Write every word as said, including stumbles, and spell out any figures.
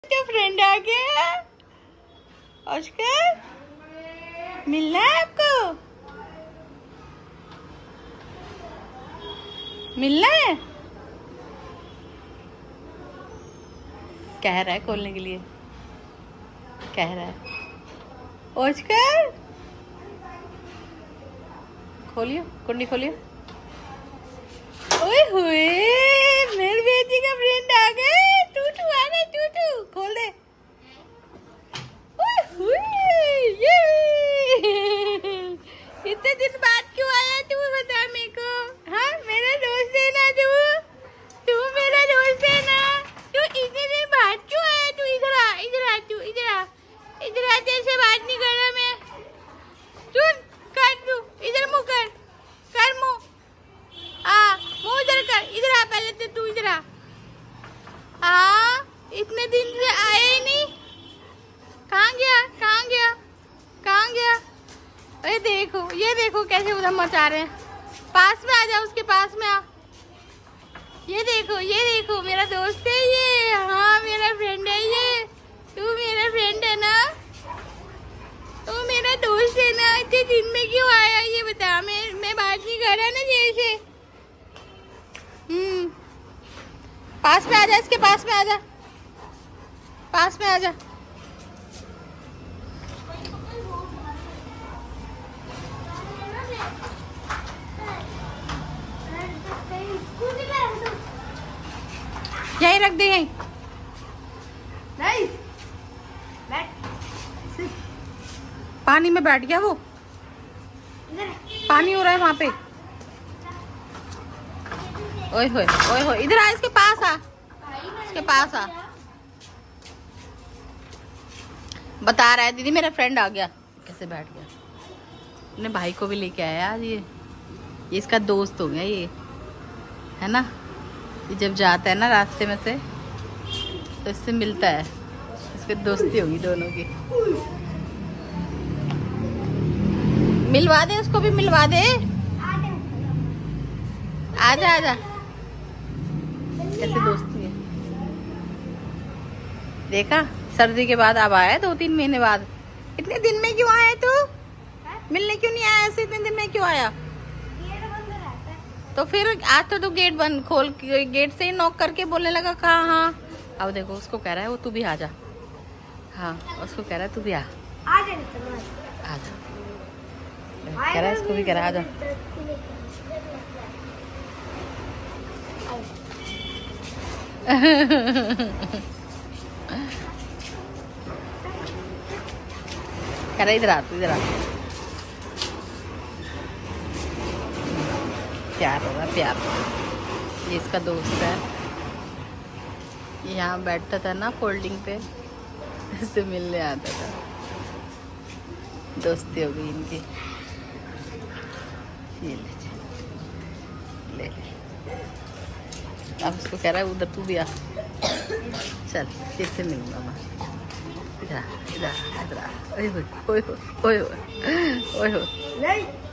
क्या फ्रेंड आ गया? ऑस्कर मिलना है आपको? मिलना है? कह रहा है खोलने के लिए, कह रहा है। ऑस्कर खोलियो, कुंडी खोलियो। ओए होए, मेरी बेटी का फ्रेंड आ गए। टूटू आ गए, टूटू खोल दे। ओए होए, ये इतने दिन बाद क्यों आया तू, बता मेरे को। हाँ, मेरा दोस्त है ना तू, तू मेरा दोस्त है ना। तू इतने दिन बाद क्यों आया? तू इधर आ, इधर आ, तू इधर आ, इधर आ। तेरे से बात नहीं कर रहा मैं। सुन, काट तू, इधर मुँह कर, कर मुँह, आ मुँह इधर कर, इधर आ पहले तो तू इधर आ। आ इतने दिन से आया ही नहीं, कहाँ गया, कहाँ गया, कहाँ गया? अरे देखो, ये देखो कैसे उधर मचा रहे हैं। पास में आ जा, उसके पास में आ। ये देखो, ये देखो, मेरा दोस्त है ये। हाँ, मेरा फ्रेंड है ये। तू मेरा फ्रेंड है ना, तू मेरा दोस्त है ना। इतने दिन में क्यों आया ये बता। मैं मैं बात नहीं कर रहा ना जैसे। हम्म पास में आ जा, इसके पास में आ जा, पास में आ जा। यहीं रख दे, यहीं नहीं। पानी में बैठ गया वो, पानी हो रहा है वहां पे। ओए होए, ओए होए, इधर आ, इसके पास आ, इसके पास आ। बता रहा है दीदी मेरा फ्रेंड आ गया। कैसे बैठ गया, अपने भाई को भी लेके आया आज। ये ये इसका दोस्त हो गया ये, है ना। ये जब जाता है ना रास्ते में से तो इससे मिलता है, इसकी दोस्ती होगी दोनों की। मिलवा दे, उसको भी मिलवा दे। आजा आजा, कैसे दोस्ती है। देखा, सर्दी के बाद अब आया, दो तीन महीने बाद। इतने दिन में क्यों आया तू? मिलने क्यों नहीं आया ऐसे? इतने दिन में क्यों आया? तो फिर आज तो तू गेट बंद खोल, गेट से ही नॉक करके बोलने लगा कहाँ। हाँ, अब देखो उसको कह रहा है वो, तू भी आ जा। हाँ, उसको कह रहा है तू भी आ, आ जा, कह रहा है इसको भी कह रहा है आ जा। कह रहा इधर आ, तू इधर आ। प्यार होगा, प्यार। ये इसका दोस्त है, ये यहाँ बैठता था ना फोल्डिंग पे, इससे मिलने आता था। दोस्ती हो गई इनकी। ये ले ले, अब उसको कह रहा है उधर तू भी आ। चल, किससे मिलूंगा मैं। इधर इधर इधर। ओए होए, ओए होए, ओए होए, ओए होए।